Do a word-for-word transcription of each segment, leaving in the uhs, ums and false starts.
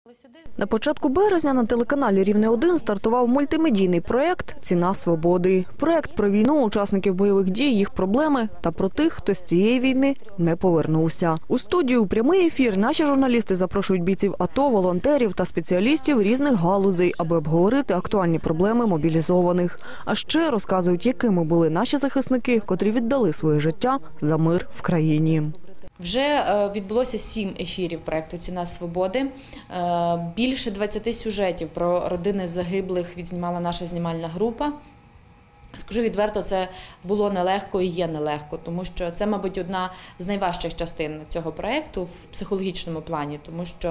На початку березня на телеканалі «Рівне один» стартував мультимедійний проєкт «Ціна свободи». Проєкт про війну, учасників бойових дій, їх проблеми та про тих, хто з цієї війни не повернувся. У студію у прямий ефір наші журналісти запрошують бійців АТО, волонтерів та спеціалістів різних галузей, аби обговорити актуальні проблеми мобілізованих. А ще розказують, якими були наші захисники, котрі віддали своє життя за мир в країні. Вже відбулося сім ефірів проєкту «Ціна свободи». Більше двадцяти сюжетів про родини загиблих відзнімала наша знімальна група. Скажу відверто, це було нелегко і є нелегко, тому що це, мабуть, одна з найважчих частин цього проєкту в психологічному плані, тому що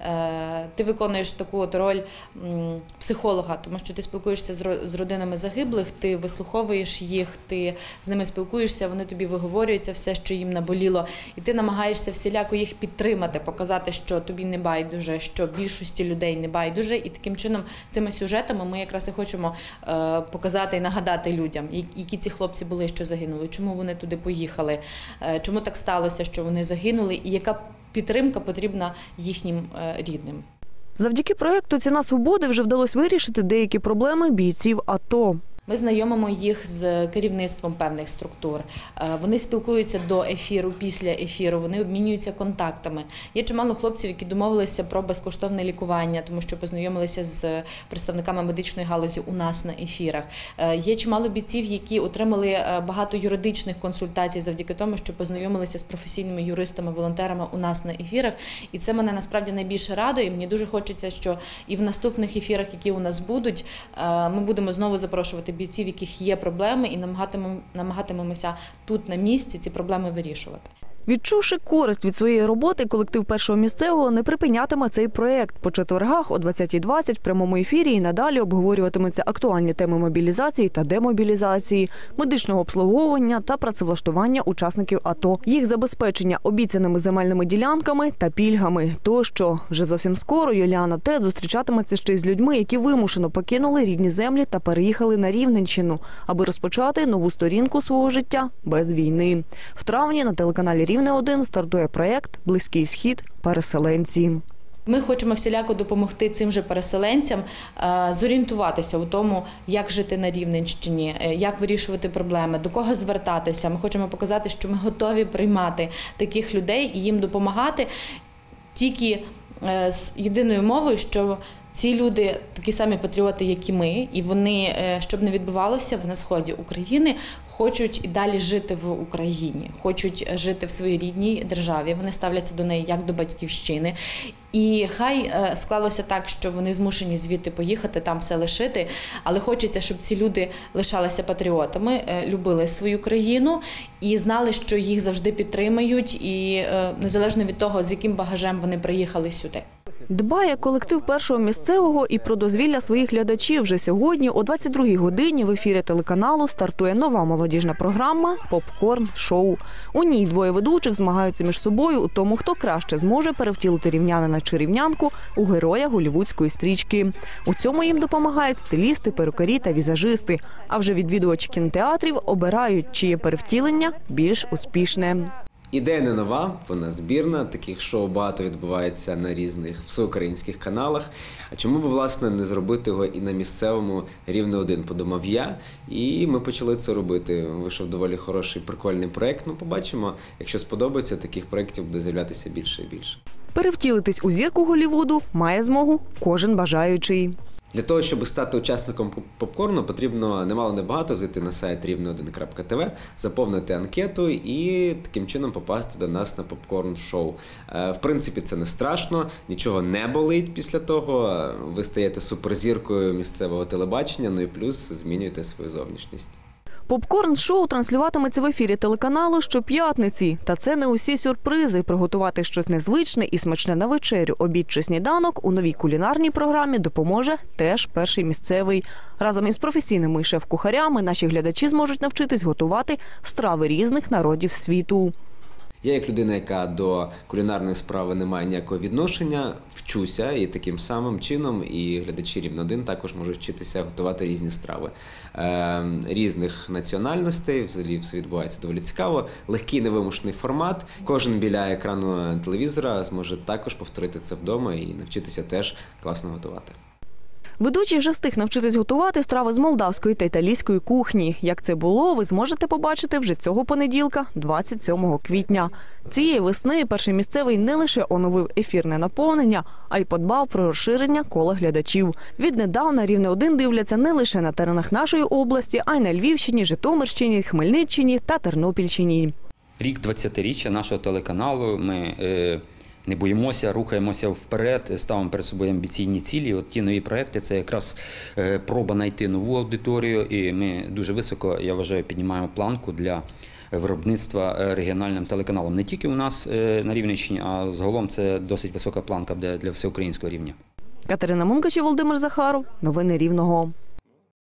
е, ти виконуєш таку от роль м, психолога, тому що ти спілкуєшся з, з родинами загиблих, ти вислуховуєш їх, ти з ними спілкуєшся, вони тобі виговорюються все, що їм наболіло, і ти намагаєшся всіляко їх підтримати, показати, що тобі не байдуже, що більшості людей не байдуже, і таким чином цими сюжетами ми якраз і хочемо е, показати і нагадати людям, які ці хлопці були, що загинули, чому вони туди поїхали, чому так сталося, що вони загинули, і яка підтримка потрібна їхнім рідним. Завдяки проєкту «Ціна свободи» вже вдалося вирішити деякі проблеми бійців АТО. Ми знайомимо їх з керівництвом певних структур, вони спілкуються до ефіру, після ефіру, вони обмінюються контактами. Є чимало хлопців, які домовилися про безкоштовне лікування, тому що познайомилися з представниками медичної галузі у нас на ефірах. Є чимало бійців, які отримали багато юридичних консультацій завдяки тому, що познайомилися з професійними юристами, волонтерами у нас на ефірах. І це мене насправді найбільше радує. Мені дуже хочеться, що і в наступних ефірах, які у нас будуть, ми будемо знову запрошувати бійців, яких є проблеми, і намагатимемося тут на місці ці проблеми вирішувати. Відчувши користь від своєї роботи, колектив Першого місцевого не припинятиме цей проєкт. По четвергах о двадцятій двадцять в прямому ефірі і надалі обговорюватимуться актуальні теми мобілізації та демобілізації, медичного обслуговування та працевлаштування учасників АТО, їх забезпечення обіцяними земельними ділянками та пільгами. Тощо вже зовсім скоро Юліана Тет зустрічатиметься ще й з людьми, які вимушено покинули рідні землі та переїхали на Рівненщину, аби розпочати нову сторінку свого життя без війни. В травні на телеканалі «Рівне один» стартує проєкт «Близький Схід. Переселенці». Ми хочемо всіляко допомогти цим же переселенцям зорієнтуватися у тому, як жити на Рівненщині, як вирішувати проблеми, до кого звертатися. Ми хочемо показати, що ми готові приймати таких людей і їм допомагати тільки з єдиною мовою, що ці люди такі самі патріоти, як і ми, і вони, щоб не відбувалося на сході України, хочуть і далі жити в Україні, хочуть жити в своїй рідній державі, вони ставляться до неї як до батьківщини. І хай склалося так, що вони змушені звідти поїхати, там все лишити, але хочеться, щоб ці люди лишалися патріотами, любили свою країну і знали, що їх завжди підтримають, і незалежно від того, з яким багажем вони приїхали сюди. Дбає колектив Першого місцевого і про дозвілля своїх глядачів. Вже сьогодні о двадцять другій годині в ефірі телеканалу стартує нова молодіжна програма «Попкорн-шоу». У ній двоє ведучих змагаються між собою у тому, хто краще зможе перевтілити рівнянина чи рівнянку у героя голлівудської стрічки. У цьому їм допомагають стилісти, перукарі та візажисти. А вже відвідувачі кінотеатрів обирають, чиє перевтілення більш успішне. Ідея не нова, вона збірна, таких шоу багато відбувається на різних всеукраїнських каналах. А чому б, власне, не зробити його і на місцевому «Рівне один», подумав я, і ми почали це робити. Вийшов доволі хороший, прикольний проєкт. Ну, побачимо, якщо сподобається, таких проєктів буде з'являтися більше і більше. Перевтілитись у зірку Голлівуду має змогу кожен бажаючий. Для того, щоб стати учасником попкорну, потрібно немало-небагато зайти на сайт рівне один крапка ті ві, заповнити анкету і таким чином попасти до нас на попкорн-шоу. В принципі, це не страшно, нічого не болить після того, ви стаєте суперзіркою місцевого телебачення, ну і плюс змінюєте свою зовнішність. Попкорн-шоу транслюватиметься в ефірі телеканалу щоп'ятниці. Та це не усі сюрпризи. Приготувати щось незвичне і смачне на вечерю, обід чи сніданок у новій кулінарній програмі допоможе теж Перший місцевий. Разом із професійними шеф-кухарями наші глядачі зможуть навчитись готувати страви різних народів світу. Я як людина, яка до кулінарної справи не має ніякого відношення, вчуся і таким самим чином і глядачі Рівне один також можуть вчитися готувати різні страви е, різних національностей. Взагалі все відбувається доволі цікаво. Легкий невимушений формат. Кожен біля екрану телевізора зможе також повторити це вдома і навчитися теж класно готувати. Ведучий вже встиг навчитись готувати страви з молдавської та італійської кухні. Як це було, ви зможете побачити вже цього понеділка, двадцять сьомого квітня. Цієї весни перший місцевий не лише оновив ефірне наповнення, а й подбав про розширення кола глядачів. Віднедавна Рівне один дивляться не лише на теренах нашої області, а й на Львівщині, Житомирщині, Хмельниччині та Тернопільщині. Рік двадцятиріччя нашого телеканалу. Ми е, не боїмося, рухаємося вперед, ставимо перед собою амбіційні цілі. От ті нові проекти – це якраз е, проба знайти нову аудиторію. І ми дуже високо, я вважаю, піднімаємо планку для виробництва регіональним телеканалом. Не тільки у нас е, на Рівненщині, а загалом це досить висока планка для, для всеукраїнського рівня. Катерина Мункач і Володимир Захаров. Новини Рівного.